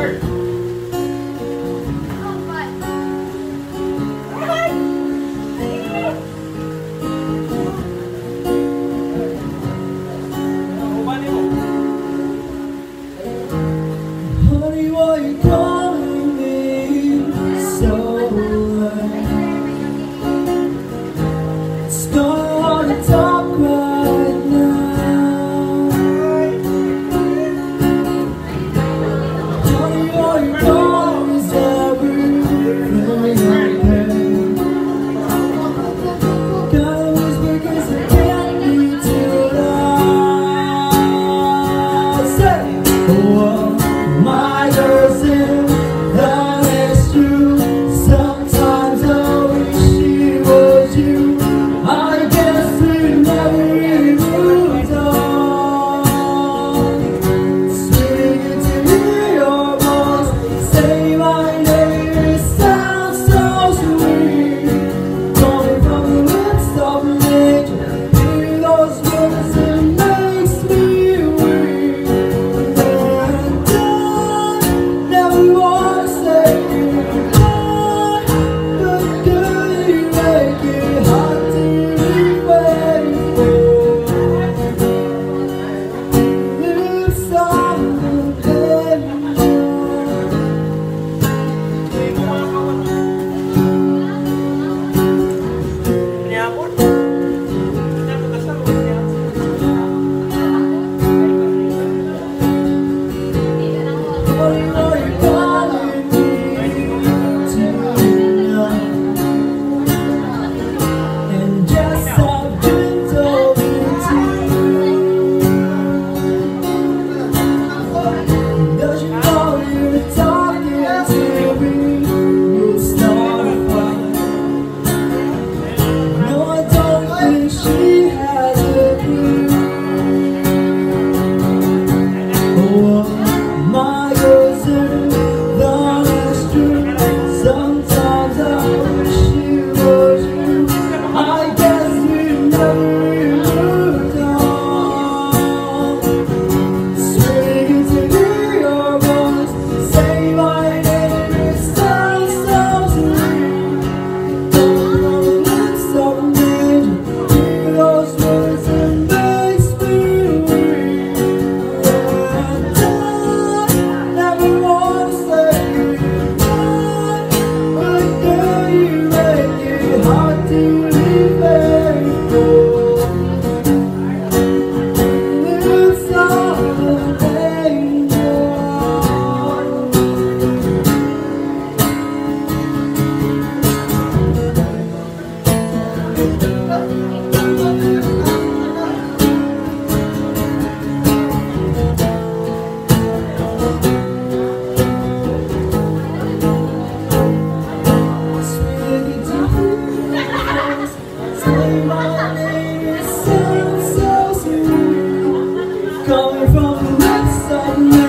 Honey, why you calling me so late? It's not hard to talk right now. Honey, why you calling me so late? Gotta whisper 'cause I can't be too loud. Say, oh, my girl's in, that is true. Sometimes I wish she was you. I guess we never really moved on. Sweet to hear your voice say my name, it sounds so sweet. Coming from the lips of an angel, hear those words, it makes me weak. Never wanna say goodbye, but girl, you make it hard to be faithful. Lips on the paper. What are you calling me tonight? And just I've been told you to. Don't you know you're talking to me? You'll start a fight. No, I don't think she has a clue. Oh, my girl's in, that is true. Sometimes I wish she was you. I guess we never really moved on. Sweet to hear your voice say my name, it sounds so sweet. Coming from the lips of an angel, hear those words, it makes me weak. And I never wanna say goodbye, but girl, you make it hard to be faithful. Lips of an angel. Say my name, it sounds so sweet. Coming from the lips of